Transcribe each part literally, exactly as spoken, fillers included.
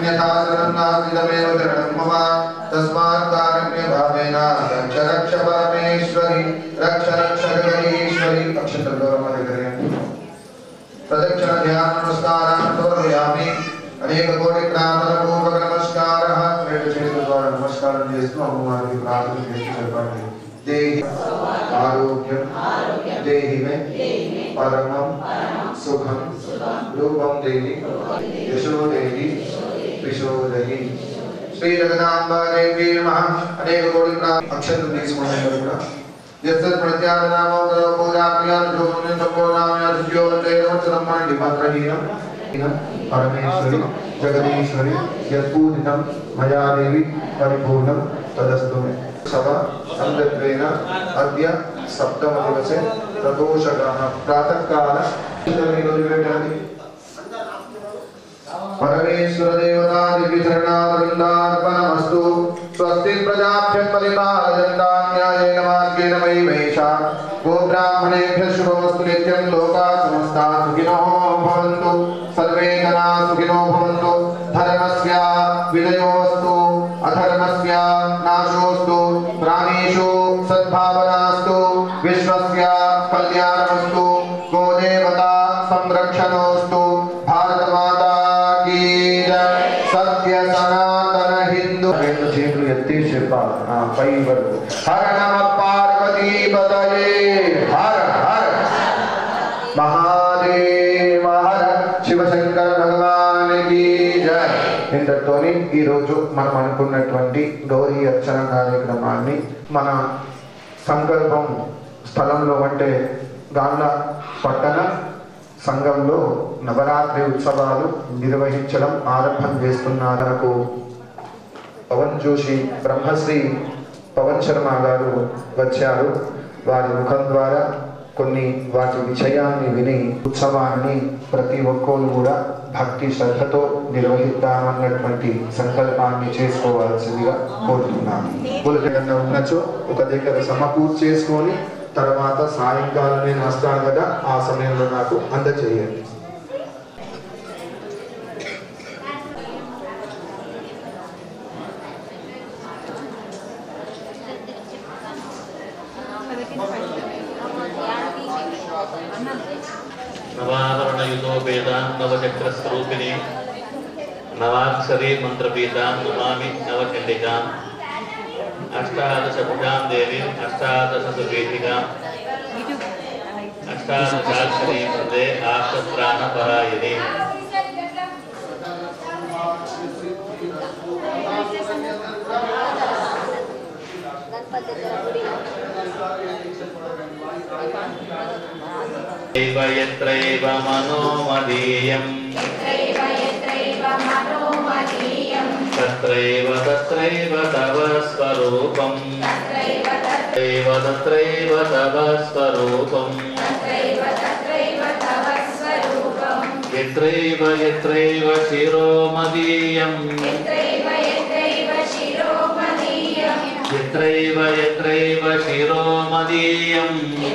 अन्यथा शरणं नास्तिदमेव शरणं मम तस्मात् कारुण्य भावेन रक्ष रक्ष परमेश्वरी रक्ष रक्ष जगदीश्वरी अक्षत्र गौरव करें प्रदक्षिण ध्यान नमस्कारान् समर्पयामि अनेक कोटि प्रार्थना पूर्वक नमस्कारः रेड चेतु द्वारा नमस्कार చేస్తూ అమ్మవారికి ప్రార్థన చేస్తూ చెప్పండి देहि आरोग्यम देहि में परमं सुखम रूपम देहि यशो देहि विशो देहि श्री जगदांबा देवी नमः अनेक कोटि प्रार्थना अक्षर తీసుకున్నాం కూడా यस्य प्रत्यानामो पूजा क्रिया जो मुनि संपूर्णामया दिव्यो देवो चरमाणि पत्रहीनम परमेश्वरी जगदीश्वरी यत्पूजितं मया देवी परिपूर्णं तदस्तु मे सवा संदत्वेन अद्य सप्तम दिवसे प्रदोषगः प्रातःकाल निर्विघ्नानि परमेश्वर देवता दिव्य चरणारविन्दार्पणमस्तु स्वस्ति प्रजाभ्यः परिपालयन्तां न्यायेन मार्गेण मयि वैशा गो ब्राह्मणेभ्यः शुभमस्तु नित्यं लोकाः समस्ताः सुखिनो भवन्तु सर्वे जनाः सुखिनो भवन्तु धर्मस्य विजयोऽस्तु अधर्मस्य नाशोऽस्तु प्राणेषु सद्भावनास्तु विश्वस्य कल्याणमस्तु गोदेवता संरक्षणोऽस्तु भारत माता की जय सत्य सनातन हिंदू क्षेत्र यत्ति शिल्पा हां पै वर्ग हर नमः पार्वती पतये हर हर महादेव हर शिव शंकर भगवान की जय ఇంతతోని ఈ రోజు మనం అనుకున్నటువంటి గౌరీ అర్చన కార్యక్రమాన్ని మన సంకల్పం స్థలంలో అంటే గాండ్ల పట్టణ సంఘంలో నవరాత్రి ఉత్సవాలు నిర్వహించడం ఆరంభం చేస్తున్నారు. పవన్ జోషి బ్రహ్మశ్రీ పవన్ శర్మ గారు వచ్చారు. వారి ముఖం ద్వారా కొన్ని వాటి విషయాన్ని విని ఉత్సవాన్ని ప్రతి ఒక్కరు కూడా భక్తి శ్రద్ధతో నిర్వహిద్దామన్నటువంటి సంకల్పాన్ని చేసుకోవాల్సిందిగా కోరుతున్నాను. ఏదైనా ఉన్నచో ఒక దగ్గర సమకూర్చి చేసుకొని తర్వాత సాయంకాలం నేను వస్తాను కదా ఆ సమయంలో నాకు అందజేయండి. नवावरणयुतोपेदां नवचक्रस्वरूपिणी नवाक्षरी मंत्रपीतां नमामि नवचण्डिकाम् अष्टादशभुजां देवीं अष्टादशसुपीठिकाम् अष्टादशाक्षरीं हृदे आशत्राणपरायणी यत्रैव मनोमदीयं तत्रैव तत्रैव तव स्वरूपं तत्रैव तत्रैव तव स्वरूपं यत्रैव यत्रैव शिरोमदीयं यत्रैव यत्रैव शिरोमदीयं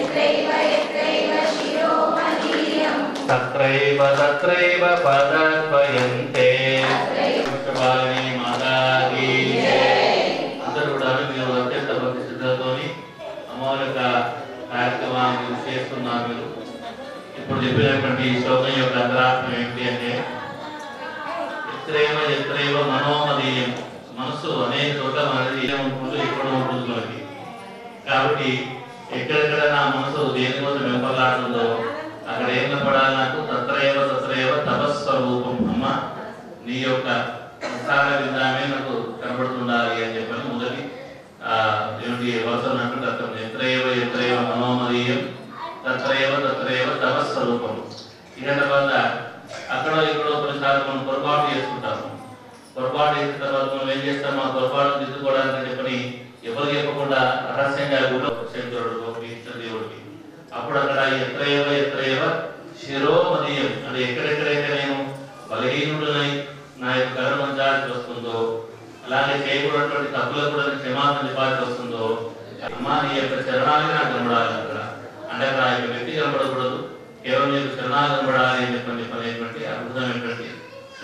तत्रैव तत्रैव पदद्वयन्ते पुष्पवाहिनी माता की అందరూ కూడా మీరు అత్యంత భక్తి శ్రద్ధతోని అమ్మవారి కార్యక్రమాన్ని చేస్తున్నారు. మీరు ఇప్పుడు చెప్పినటువంటి ఈ శ్లోకం యొక్క అంతరార్థం ఏంటి అంటే ఎత్రైవ ఎత్రైవ మనోమదీయం, మనసు అనేక చోట్ల మనది ఏముంటుందో ఎక్కడ ఉంటుంది మనకి. కాబట్టి ఎక్కడెక్కడ నా మనసు దేనికోసం వెంపలాడుతుందో అక్కడ ఏం కనపడాలి నాకు? తత్రైవ తత్రైవ తపస్వరూపం. అమ్మ నీ యొక్క ప్రసార విధానమే నాకు కనబడుతుండాలి అని చెప్పని మొదటి ఏమిటి వరుసలు అంటే అర్థం. ఎత్రైవ ఎత్రైవ మనోమదీయం తత్రైవ తత్రైవ తపస్వరూపం. ఇక తర్వాత అక్కడ ఇక్కడ కొన్నిసార్లు మనం పొరపాటు చేసుకుంటాము. పొరపాటు చేసిన తర్వాత మనం ఏం చేస్తాం? ఆ పొరపాటు దిద్దుకోవడానికి చెప్పని ఎవరు చెప్పకుండా రహస్యంగా కూడా శంకరుడు దేవుడికి అప్పుడు అక్కడ ఎత్రైవ ఎత్రైవ శిరోమదీయం అంటే ఎక్కడెక్కడైతే నేను బలహీనుడునై నా యొక్క కరుణించాల్సి వస్తుందో, అలాగే చేయకూడనటువంటి తప్పులకు కూడా క్షమాపణ చెప్పాల్సి వస్తుందో, అమ్మ నీ యొక్క చరణాన్ని నాకు కనబడాలి. అక్కడ అంటే అక్కడ ఆ యొక్క వ్యక్తి కనబడకూడదు, కేవలం నీకు చరణాలు కనబడాలి అని చెప్పని చెప్పనేటువంటి అద్భుతమైనటువంటి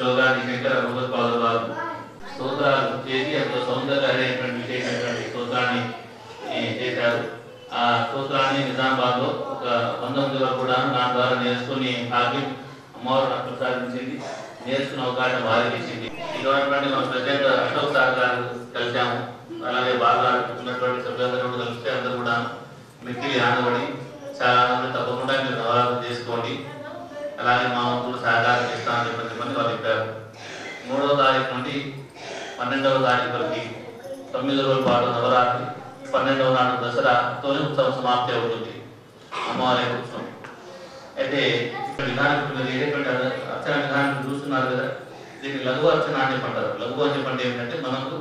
శ్లోకాన్ని శంకర భగవత్పాదుల వారు స్తోత్రాలు చేసి అందులో సౌందర్య అనేటువంటి విశేషమైనటువంటి స్తోత్రాన్ని చేశారు. ఆ స్తోత్రాన్ని నిజామాబాద్ లో ఒక పంతొమ్మిది వరకు కూడా నా ద్వారా నేర్చుకుని భాగ్యం అమ్మవారు నాకు ప్రసాదించింది. నేర్చుకున్న అవకాశం వారికి ఇచ్చింది. ఇటువంటి మన ప్రజెంట్ అశోక్ సార్ గారు కలిసాము. అలాగే బాగా ఉన్నటువంటి సభ్యులందరూ కూడా కలిస్తే అందరూ కూడా మిక్కిలి ఆనబడి చాలా మంది తప్పకుండా మీరు నవరాత్రులు చేసుకోండి, అలాగే మా వంతులు సహకారం చేస్తామని చెప్పి మంది వాళ్ళు చెప్పారు. మూడవ తారీఖు నుండి పన్నెండవ తారీఖు వరకు తొమ్మిది రోజుల పాటు నవరాత్రి, పన్నెండవ నాడు దసరాతోనే ఉత్సవం సమాప్తి అవుతుంది అమ్మవారి ఉత్సవం. అయితే విధానం ఏదైతే అర్చన విధానం చూస్తున్నారు కదా, దీన్ని లఘు అర్చన అని చెప్పంటారు. లఘు అని చెప్పండి ఏమిటంటే మనకు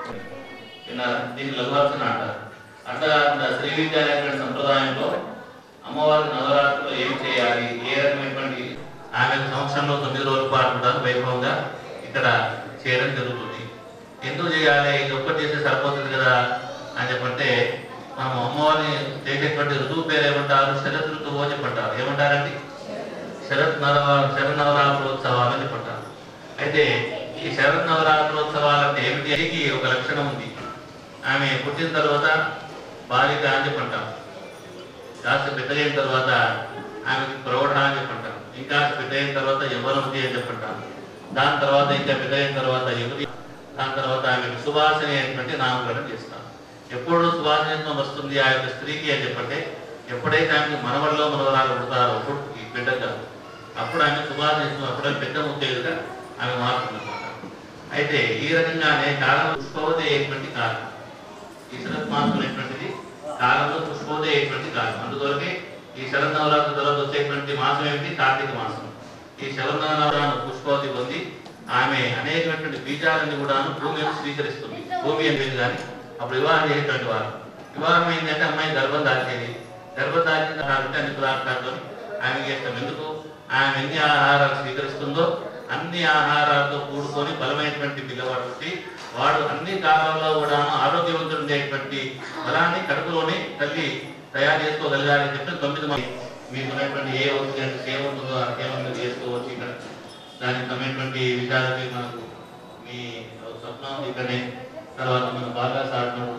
దీన్ని లఘు అర్చన అంటారు. అట్లా శ్రీ విద్యాలయ సంప్రదాయంలో అమ్మవారి నవరాత్రులు ఏం చేయాలి, ఏ రకమైనటువంటి ఆమె సంవత్సరంలో తొమ్మిది రోజుల పాటు కూడా వైభవంగా ఇక్కడ చేయడం జరుగుతుంది. ఎందుకు చేయాలి, ఇది ఒక్కటి చేస్తే సరిపోతుంది కదా అని చెప్పంటే, మనం అమ్మవారిని చేసేటువంటి ఋతువు పేరు ఏమంటారు, శరత్ ఋతువు అని చెప్పంటారు. ఏమంటారండి, శరత్ నవ శరన్నవరాత్రోత్సవాలు అని చెప్పంటారు. అయితే ఈ శరన్నవరాత్రోత్సవాలు అంటే ఏమిటి, ఒక లక్షణం ఉంది. ఆమె పుట్టిన తర్వాత బాలిక అని చెప్పంటాం, కాస్త పెద్దగైన తర్వాత ఆమెకి ప్రౌఢ అని చెప్పంటాం, ఇంకా పెద్దయిన తర్వాత యవ్వనవతి అని చెప్పంటాం, దాని తర్వాత ఇంకా పెద్దయిన తర్వాత యువతి, దాని తర్వాత ఆమెకు సువాసిని అనేటువంటి నామకరణం చేస్తాం. ఎప్పుడు సువాసినిత్వం వస్తుంది ఆ యొక్క స్త్రీకి అని చెప్పంటే, ఎప్పుడైతే ఆమెకి మనవల్లో మనవరాలు పుడతారో ఈ బిడ్డగా, అప్పుడు ఆమె సువాసినిత్వం, అప్పుడే పెద్ద ముత్తైదుగా ఆమె మారుతుందన్నమాట. అయితే ఈ రకంగానే కాలం పుష్పవతి అయ్యేటువంటి కాలం, ఈ శరత్ మాసం అనేటువంటిది కాలంలో పుష్పోదయ అయ్యేటువంటి కాలం. అందుకొరకే ఈ శరన్నవరాత్రి తర్వాత వచ్చేటువంటి మాసం ఏమిటి, కార్తీక మాసం. ఈ శరన్నవరాత్రి పుష్పవతి పొంది ఆమె అనేకమైనటువంటి బీజాలన్నీ కూడా భూమిని స్వీకరిస్తుంది. భూమి అనేది కానీ అప్పుడు వివాహం చేసేటువంటి వారు, వివాహం ఏంటంటే అమ్మాయి గర్భం దాల్చేది, గర్భం దాల్చిన కాబట్టి అన్ని పదార్థాలతో ఆమెకి ఇష్టం. ఎందుకు, ఆమె ఎన్ని ఆహారాలు స్వీకరిస్తుందో అన్ని ఆహారాలతో కూడుకొని బలమైనటువంటి పిల్లవాడు పుట్టి వాడు అన్ని కాలంలో కూడా ఆరోగ్యవంతుడు ఉండేటువంటి బలాన్ని కడుపులోనే తల్లి తయారు చేసుకోగలగాలని చెప్పి తొమ్మిది మంది మీకు ఉన్నటువంటి ఏ వస్తుంది సేవ ఉంటుందో ఆ సేవలు చేసుకోవచ్చు. ఇక్కడ దానికి తమైనటువంటి విషయాలకి మనకు మీ స్వప్నం ఇక్కడనే, తర్వాత మనం బాగా సాధనలు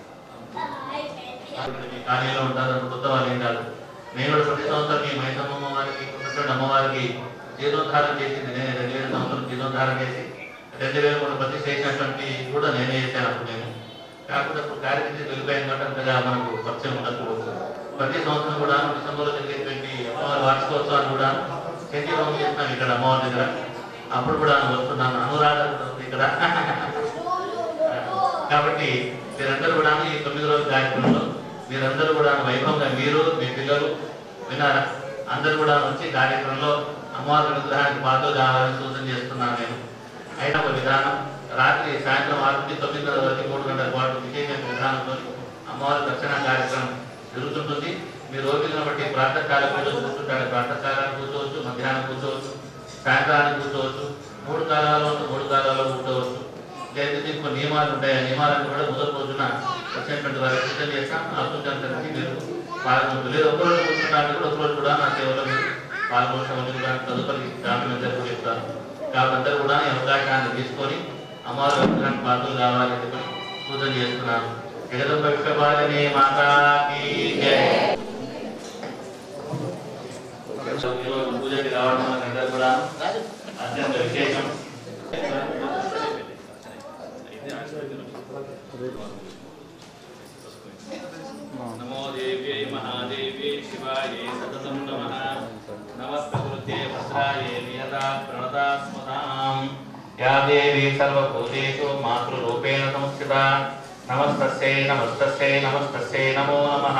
మీ కార్యంలో ఉంటారు, కొత్త వాళ్ళు ఏంటారు. నేను కూడా ప్రతి సంవత్సరం మీ మైసమ్మ వారికి ఉన్నటువంటి అమ్మవారికి జీర్ణోద్ధారం చేసింది నేనే. రెండు వేల సంవత్సరం జీర్ణోద్ధారం చేసి రెండు వేల మూడు ప్రతి చేసినటువంటి కూడా నేనే చేశాను అప్పుడు. నేను కాకపోతే అప్పుడు కార్యక్రమం వెళ్ళిపోయిన కాబట్టి అంతగా మనకు పరిచయం ఉండకపోవచ్చు. ప్రతి సంవత్సరం కూడా డిసెంబర్లో జరిగేటువంటి అమ్మవారి వార్షికోత్సవాన్ని కూడా చండీభవనం చేస్తున్నాం ఇక్కడ అమ్మవారి దగ్గర. అప్పుడు కూడా వస్తున్నాను, అనురాధ ఇక్కడ. కాబట్టి మీరందరూ కూడా ఈ తొమ్మిది రోజుల కార్యక్రమంలో మీరందరూ కూడా వైభవంగా మీరు మీ పిల్లలు వినారా, అందరూ కూడా వచ్చి కార్యక్రమంలో అమ్మవారి విగ్రహానికి పాత్రలు కావాలని సూచన చేస్తున్నాను నేను. అయినా ఒక విధానం రాత్రి సాయంత్రం ఆరు నుంచి తొమ్మిదిన్నర వరకు మూడు గంటల పాటు విశేషమైన విధానంతో అమ్మవారి దర్శన కార్యక్రమం జరుగుతుంటుంది. మీరు ఓపికను బట్టి ప్రాతకాల పూజలు కూర్చుంటారు, ప్రాతకాలాన్ని కూర్చోవచ్చు, మధ్యాహ్నం కూర్చోవచ్చు, సాయంత్రానికి కూర్చోవచ్చు, మూడు కాలాల్లో మూడు కాలాల్లో కూర్చోవచ్చు. లేదా దీనికి నియమాలు ఉంటాయి, ఆ నియమాలను కూడా మొదటి రోజున వచ్చినటువంటి వారికి సూచన చేస్తాం. ఆ సూచనకి మీరు పాల్గొంటారు. లేదా ఒకరోజు కూర్చుంటానికి కూడా ఒకరోజు కూడా నా సేవలో మీరు పాల్గొనడం కూడా తదుపరి గ్రామీణ అందరూ చెప్తారు. కాబట్టి అందరూ కూడా ఈ అవకాశాన్ని తీసుకొని అమ్మవారి విగ్రహానికి పాత్రలు కావాలని చెప్పి సూచన చేస్తున్నాను. జగదంబ విశ్వపాలిని మాతాకి జై. పూజకి రావడం అందరూ కూడా అత్యంత విశేషం. నమో దేవ్యై మహాదేవ్యై శివాయై సతతం నమః. నమస్తకృతే వస్త్రాయే నియతా ప్రణతాస్మతాం. యా దేవీ సర్వభూతేషు మాతృరూపేణ సంస్థితా. నమస్తస్యై నమస్తస్యై నమస్తస్యై నమో నమః.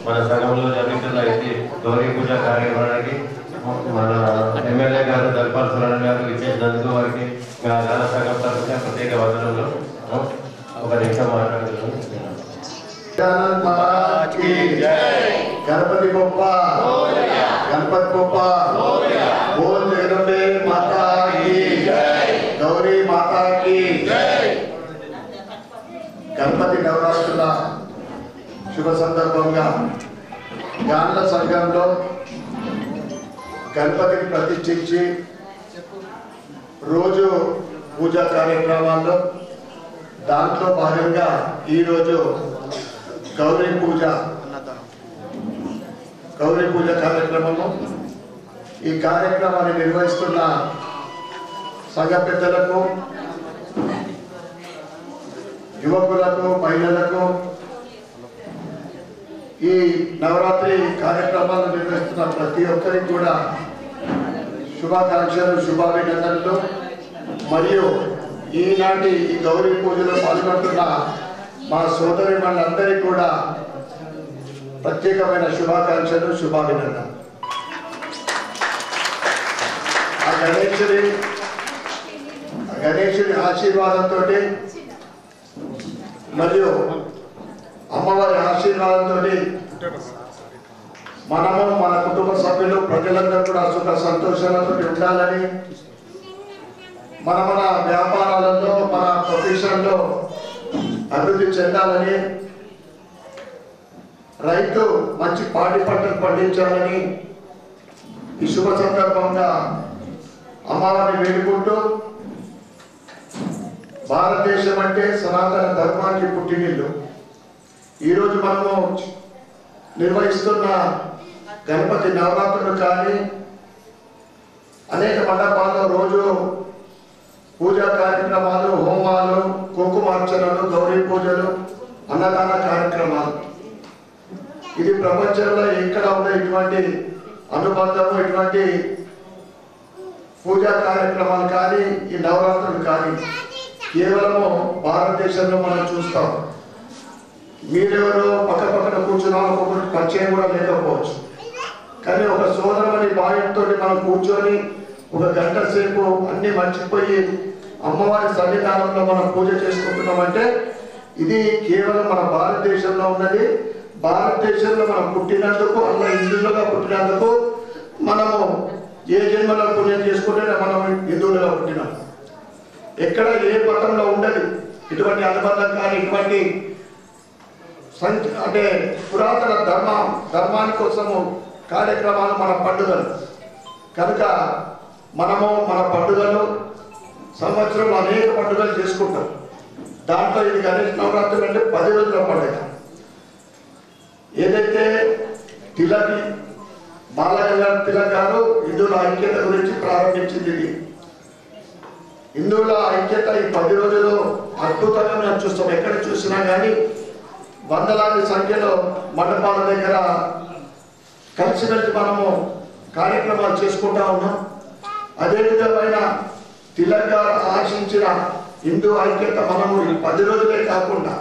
మన సంఘంలో జరుగుతున్న ఇది గౌరీ పూజ కార్యక్రమానికి మన ఎమ్మెల్యే గారు దల్పాల్ సురేంద్ర గారు ఇచ్చేసినందుకు వారికి గాన సంఘం తరఫున ప్రత్యేక వందనలు. ఒక నిమిషం మాట్లాడుతున్నాను. గణపతి బొప్ప గణపతి బొప్ప బోల్ జగదంబే మాతా కీ గౌరీ మాతా కీ. గణపతి నవరాత్రుల శుభ సందర్భంగా గాన్ల సంఘంలో గణపతిని ప్రతిష్ఠించి రోజు పూజా కార్యక్రమాల్లో దాంట్లో భాగంగా ఈరోజు గౌరీ పూజ గౌరీ పూజ కార్యక్రమము. ఈ కార్యక్రమాన్ని నిర్వహిస్తున్న సంఘ పెద్దలకు, యువకులకు, మహిళలకు, ఈ నవరాత్రి కార్యక్రమాలు నిర్వహిస్తున్న ప్రతి ఒక్కరికి కూడా శుభాకాంక్షలు, శుభాభినందనలు. మరియు ఈనాటి ఈ గౌరీ పూజలో పాల్గొంటున్న మా సోదరి వాళ్ళందరికీ కూడా ప్రత్యేకమైన శుభాకాంక్షలు, శుభాభినందనలు. ఆ గణేశుడి గణేశుడి ఆశీర్వాదంతో మరియు అమ్మవారి ఆశీర్వాదంతో మనము, మన కుటుంబ సభ్యులు, ప్రజలందరూ కూడా సుఖ సంతోషాలతో ఉండాలని, మన మన వ్యాపారాలలో, మన ప్రొఫెషన్లో అభివృద్ధి చెందాలని, రైతు మంచి పాడి పంటలు పండించాలని ఈ శుభ సందర్భంగా అమ్మవారిని వేడుకుంటూ, భారతదేశం అంటే సనాతన ధర్మానికి పుట్టినిల్లు. ఈరోజు మనము నిర్వహిస్తున్న గణపతి నవరాత్రులు కానీ అనేక మండపాల్లో రోజు పూజా కార్యక్రమాలు, హోమాలు, కుంకుమార్చనలు, గౌరీ పూజలు, అన్నదాన కార్యక్రమాలు. ఇది ప్రపంచంలో ఎక్కడ ఉన్న ఇటువంటి అనుబంధము, ఇటువంటి పూజా కార్యక్రమాలు కానీ ఈ నవరాత్రులు కానీ కేవలము భారతదేశంలో మనం చూస్తాం. మీరెవరో పక్క పక్కన కూర్చున్నాం, ఒక్కొక్కరికి పరిచయం కూడా లేకపోవచ్చు. కానీ ఒక సోదరమని భావంతో మనం కూర్చొని ఒక గంట సేపు అన్ని మర్చిపోయి అమ్మవారి సన్నిధానంలో మనం పూజ చేసుకుంటున్నామంటే ఇది కేవలం మన భారతదేశంలో ఉన్నది. భారతదేశంలో మనం పుట్టినందుకు, అలా హిందువులుగా పుట్టినందుకు మనము ఏ జన్మలో పుణ్యం చేసుకుంటే మనం హిందువులుగా పుట్టినాం. ఎక్కడ ఏ మతంలో ఉండదు ఇటువంటి అనుబంధం కానీ ఇటువంటి అంటే పురాతన ధర్మ ధర్మాని కోసము కార్యక్రమాలు, మన పండుగలు. కనుక మనము మన పండుగలు సంవత్సరంలో అనేక పండుగలు చేసుకుంటాం. దాంట్లో ఇది గణేష్ నవరాత్రులు అంటే పది రోజుల పండుగ. ఏదైతే తిలక్ బాలగంగాధర్ తిలక్ గారు హిందువుల ఐక్యత గురించి ప్రారంభించింది. ఇది హిందువుల ఐక్యత ఈ పది రోజులు అద్భుతంగా మనం చూస్తాం. ఎక్కడ చూసినా కానీ వందలాది సంఖ్యలో మండపాల దగ్గర కలిసిమెలిసి మనము కార్యక్రమాలు చేసుకుంటా ఉన్నాం. అదేవిధమైన తిలక్ గారు ఆశించిన హిందూ ఐక్యత మనము పది రోజులే కాకుండా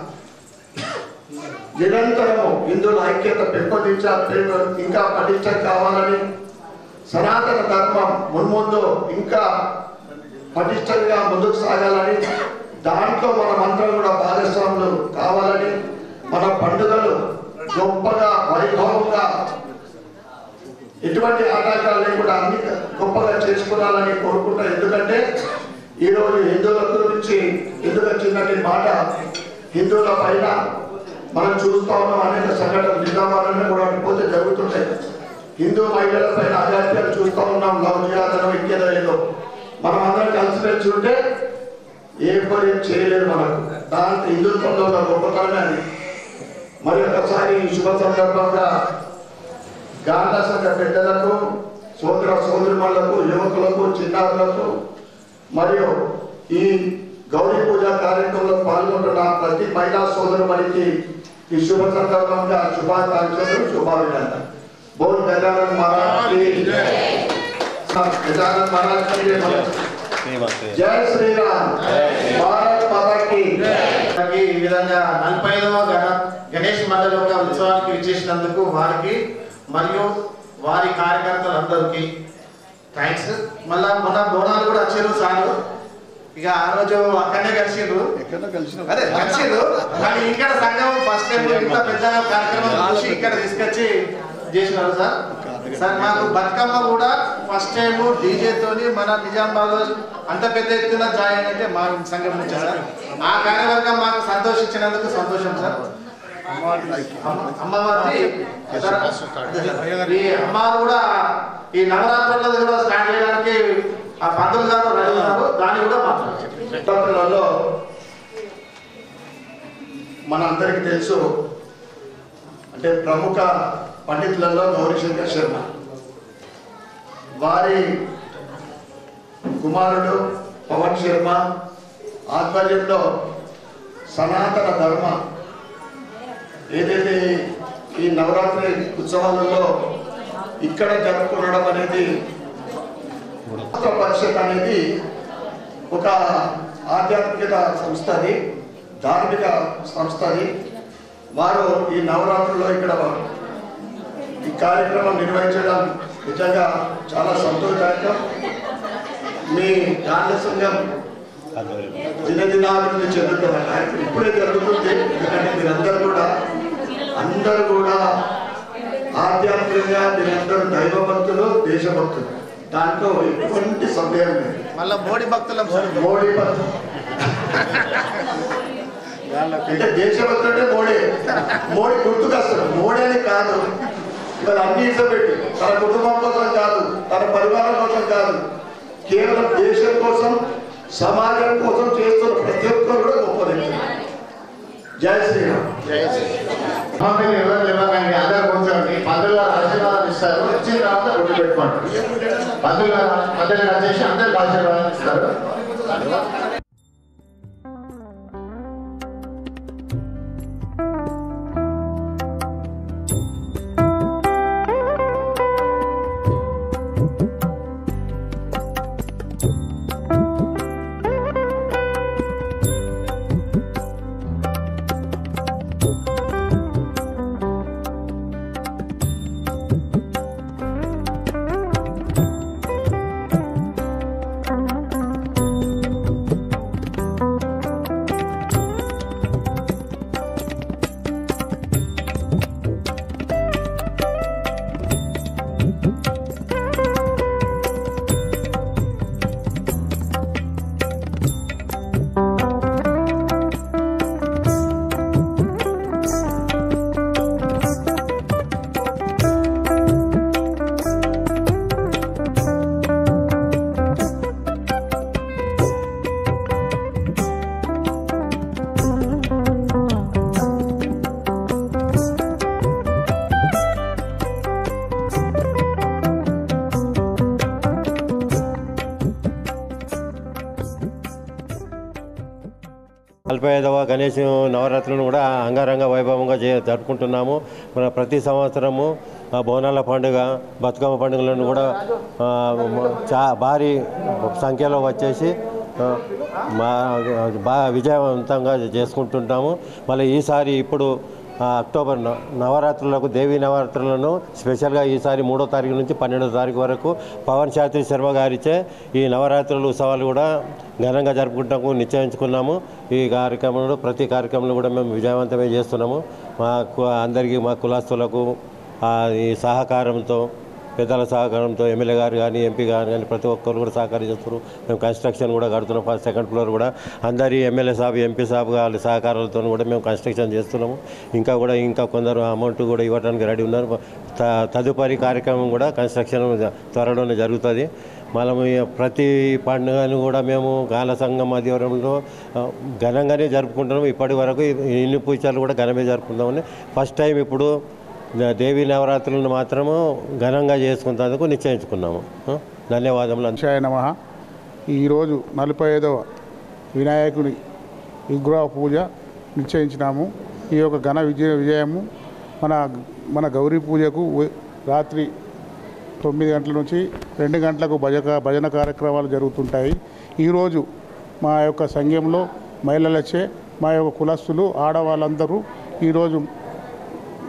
నిరంతరము హిందువుల ఐక్యత పెంపొందించ ఇంకా పటిష్టం కావాలని, సనాతన ధర్మం మున్ముందు ఇంకా పటిష్టంగా ముందుకు సాగాలని, దాంట్లో మన మంత్రం కూడా భాగస్వాములు కావాలని, మన పండుగలు గొప్పగా వైభవంగా ఎటువంటి ఆటంకాలు లేకుండా అన్ని గొప్పగా చేసుకున్నాలని కోరుకుంటా. ఎందుకంటే ఈరోజు హిందువుల గురించి ఎందుకు వచ్చిందంటే మాట, హిందువుల పైన మనం చూస్తూ ఉన్నాం అనేక సంఘటనలు నిజామాబాద్లో కూడా పోతే జరుగుతుంటాయి. హిందూ మహిళల పైన అగాత్యాలు చూస్తూ ఉన్నాం. లవ్ జిహాద్ ఇంకేదో ఏదో మనం అందరం కలిసిమెలిసి ఉంటే ఏ పని చేయలేదు మనకు. దాంట్లో హిందుత్వంలో ఉన్న గొప్పతనమే అది. మరి ఒకసారి ఈ శుభ సందర్భంగా గాంధ సంఘ పెద్దలకు, సోదర సోదరిమణులకు, యువకులకు, చిన్నారులకు మరియు ఈ గౌరీ పూజ కార్యక్రమంలో పాల్గొంటున్న ప్రతి మహిళా సోదరుమణికి ఈ శుభ సందర్భంగా శుభాకాంక్షలు, శుభాభినందనలు. బోల్ గజానన్ మహారాజ్ కి జై. గజానన్ మహారాజ్ కి జై. శ్రీరామ్. భారత్ మాతా కి జై. ఈ విధంగా నలభై ఐదవ గణ గణేష్ మండలి యొక్క ఉత్సవ ఉత్సవానికి విచ్చేసినందుకు వారికి మరియు వారి కార్యకర్తలందరికీ థ్యాంక్స్. మళ్ళా మొన్న బోనాలు కూడా వచ్చారు సార్లు, ఇక ఆ రోజు అక్కడనే కలిసిండ్రు, అదే కలిసిండ్రు. కానీ ఇక్కడ సంఘం ఫస్ట్ టైం ఇంత పెద్ద కార్యక్రమం చూసి ఇక్కడ తీసుకొచ్చి చేసినారు సార్. సార్ మాకు బతుకమ్మ కూడా ఫస్ట్ టైం డీజేతోని మన నిజామాబాద్ అంత పెద్ద ఎత్తున జాయిన్ అయితే మా సంఘం నుంచి సార్. ఆ కార్యవర్గం మాకు సంతోషించినందుకు సంతోషం సార్. అమ్మవారి ఈ అమ్మవారు కూడా ఈ నవరాత్రుల్లో కూడా స్టార్ట్ చేయడానికి ఆ పంతులు గారు రెడీ ఉన్నారు, దాన్ని కూడా మాట్లాడారు. మన అందరికీ తెలుసు, అంటే ప్రముఖ పండితులలో గౌరీశంకర్ శర్మ, వారి కుమారుడు పవన్ శర్మ ఆధ్వర్యంలో సనాతన ధర్మ ఏదైతే ఈ నవరాత్రి ఉత్సవాలలో ఇక్కడ జరుపుకోవడం అనేది పరిషత్ అనేది ఒక ఆధ్యాత్మిక సంస్థది, ధార్మిక సంస్థది. వారు ఈ నవరాత్రుల్లో ఇక్కడ ఈ కార్యక్రమం నిర్వహించడం నిజంగా చాలా సంతోషదాయకం. మీ గాంధీ సంఘం దినదినాభివృద్ధి చెందుతున్న కార్యక్రమం ఇప్పుడే జరుగుతుంది. ఎందుకంటే మీరందరూ కూడా అందరూ కూడా ఆధ్యాత్మికంగా మీరందరూ దైవభక్తులు, దేశభక్తులు, దాంట్లో ఎటువంటి సందేహం లేదు. మళ్ళీ మోడీ భక్తులం మోడీ భక్తులు అంటే దేశభక్తుడే మోడీ. మోడీ గుర్తుకొస్తాడు, మోడీ అని కాదు. ఇవాళ అన్ని ఇష్టపెట్టి తన కుటుంబం కోసం కాదు, తన పరివారం కోసం కాదు, కేవలం దేశం కోసం, సమాజం కోసం చేస్తున్న ప్రతి ఒక్కరు కూడా గొప్ప వ్యక్తి. జై శ్రీరామ్. జై శ్రీరామ్. ఎవరు లేవకండి, అందరు కూర్చోండి. పంతులు గారు ఆశీర్వాదం ఇస్తారు, వచ్చిన తర్వాత గుర్తు పెట్టుకోండి. పంతులు గారు అందరికి వచ్చేసి అందరికి ఆశీర్వాదం ఇస్తారు. నలభై ఐదవ గణేష్ నవరాత్రులను కూడా అంగరంగ వైభవంగా చే జరుపుకుంటున్నాము. మన ప్రతి సంవత్సరము బోనాల పండుగ, బతుకమ్మ పండుగలను కూడా చా భారీ సంఖ్యలో వచ్చేసి బా విజయవంతంగా చేసుకుంటుంటాము. మళ్ళీ ఈసారి ఇప్పుడు అక్టోబర్ నవరాత్రులకు, దేవీ నవరాత్రులను స్పెషల్గా ఈసారి మూడో తారీఖు నుంచి పన్నెండో తారీఖు వరకు పవన్ శాస్త్రి శర్మ గారిచే ఈ నవరాత్రుల ఉత్సవాలు కూడా ఘనంగా జరుపుకుంటాము నిశ్చయించుకున్నాము. ఈ కార్యక్రమంలో ప్రతి కార్యక్రమంలో కూడా మేము విజయవంతమే చేస్తున్నాము. మా అందరికీ, మా కులస్తులకు ఈ సహకారంతో, పెద్దల సహకారంతో, ఎమ్మెల్యే గారు కానీ, ఎంపీ గారు కానీ ప్రతి ఒక్కరు కూడా సహకరిస్తున్నారు. మేము కన్స్ట్రక్షన్ కూడా కడుతున్నాం. ఫస్ట్ సెకండ్ ఫ్లోర్ కూడా అందరి ఎమ్మెల్యే సాబ్, ఎంపీ సాబ్ వాళ్ళ సహకారాలతో కూడా మేము కన్స్ట్రక్షన్ చేస్తున్నాము. ఇంకా కూడా ఇంకా కొందరు అమౌంట్ కూడా ఇవ్వడానికి రెడీ ఉన్నారు. తదుపరి కార్యక్రమం కూడా కన్స్ట్రక్షన్ త్వరలోనే జరుగుతుంది. మనం ప్రతి పండుగను కూడా మేము గాన సంఘం ఆధ్వర్యంలో ఘనంగానే జరుపుకుంటున్నాము. ఇప్పటి వరకు ఇన్ని పూజలు కూడా ఘనమే జరుపుకుంటామని ఫస్ట్ టైం ఇప్పుడు దేవీ నవరాత్రులను మాత్రము ఘనంగా చేసుకున్నందుకు నిశ్చయించుకున్నాము. ధన్యవాదములు. జై నమః. ఈరోజు నలభై ఐదవ వినాయకుడి విగ్రహ పూజ నిశ్చయించినాము. ఈ యొక్క ఘన విజయ విజయము మన మన గౌరీ పూజకు రాత్రి తొమ్మిది గంటల నుంచి రెండు గంటలకు భజక భజన కార్యక్రమాలు జరుగుతుంటాయి. ఈరోజు మా యొక్క సంఘంలో మహిళలచే, మా యొక్క కులస్తులు, ఆడవాళ్ళందరూ ఈరోజు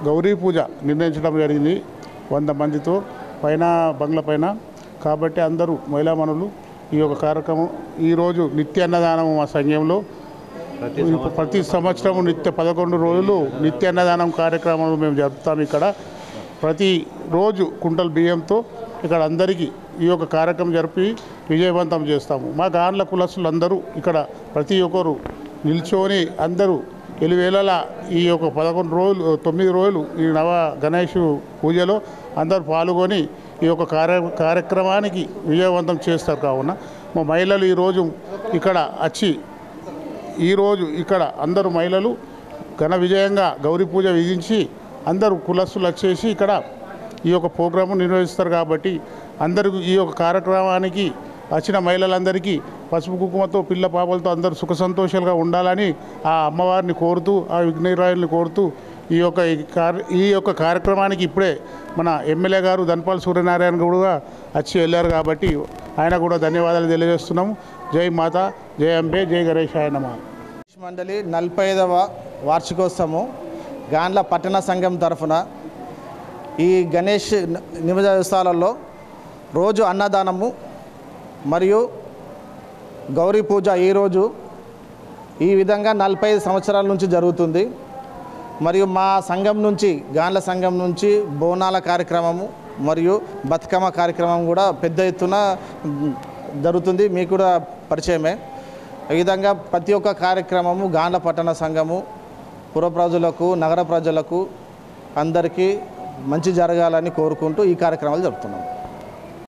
గౌరీ పూజ నిర్ణయించడం జరిగింది వంద మందితో పైన బంగ్లా పైన. కాబట్టి అందరూ మహిళామణులు ఈ యొక్క కార్యక్రమం ఈరోజు నిత్య అన్నదానం మా సంఘంలో ప్రతి సంవత్సరం నిత్య పదకొండు రోజులు నిత్య అన్నదానం కార్యక్రమాలు మేము జరుపుతాం. ఇక్కడ ప్రతిరోజు కుంటల బియ్యంతో ఇక్కడ అందరికీ ఈ యొక్క కార్యక్రమం జరిపి విజయవంతం చేస్తాము. మా గాన్ల కులస్తులు అందరూ ఇక్కడ ప్రతి ఒక్కరు నిల్చొని అందరూ ఎలువేళలా ఈ యొక్క పదకొండు రోజులు తొమ్మిది రోజులు ఈ నవ గణేష్ పూజలో అందరూ పాల్గొని ఈ యొక్క కార్య కార్యక్రమానికి విజయవంతం చేస్తారు. కావున మా మహిళలు ఈరోజు ఇక్కడ వచ్చి ఈరోజు ఇక్కడ అందరూ మహిళలు ఘన విజయంగా గౌరీ పూజ విధించి అందరూ కులస్తులు వచ్చేసి ఇక్కడ ఈ యొక్క ప్రోగ్రాము నిర్వహిస్తారు. కాబట్టి అందరూ ఈ యొక్క కార్యక్రమానికి వచ్చిన మహిళలందరికీ పసుపు కుంకుమతో పిల్ల పాపలతో అందరూ సుఖ సంతోషాలుగా ఉండాలని ఆ అమ్మవారిని కోరుతూ ఆ విఘ్నేశ్వరుని కోరుతూ ఈ యొక్క ఈ యొక్క కార్యక్రమానికి ఇప్పుడే మన ఎమ్మెల్యే గారు ధన్పాల్ సూర్యనారాయణ కూడా వచ్చి వెళ్ళారు. కాబట్టి ఆయన కూడా ధన్యవాదాలు తెలియజేస్తున్నాము. జై మాత, జై అంబే, జై గణేశాయ నమః. మండలి నలభై ఐదవ వార్షికోత్సవము గాండ్ల పట్టణ సంఘం తరఫున ఈ గణేష్ నిమజ్జనోత్సవాలలో రోజు అన్నదానము మరియు గౌరీ పూజ ఈరోజు ఈ విధంగా నలభై ఐదు సంవత్సరాల నుంచి జరుగుతుంది. మరియు మా సంఘం నుంచి గాండ్ల సంఘం నుంచి బోనాల కార్యక్రమము మరియు బతుకమ్మ కార్యక్రమం కూడా పెద్ద ఎత్తున జరుగుతుంది. మీకు కూడా పరిచయమే. ఈ విధంగా ప్రతి ఒక్క కార్యక్రమము గాండ్ల పట్టణ సంఘము పుర ప్రజలకు నగర ప్రజలకు అందరికీ మంచి జరగాలని కోరుకుంటూ ఈ కార్యక్రమాలు జరుపుతున్నాము.